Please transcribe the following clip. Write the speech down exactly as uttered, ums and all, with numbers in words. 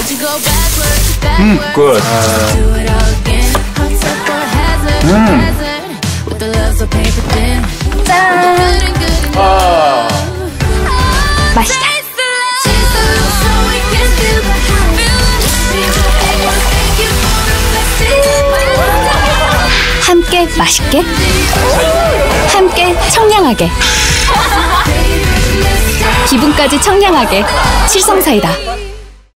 음, 굿. 음. 짠! 아. 맛있다. 함께 맛있게, 함께 청량하게, 기분까지 청량하게. 칠성사이다.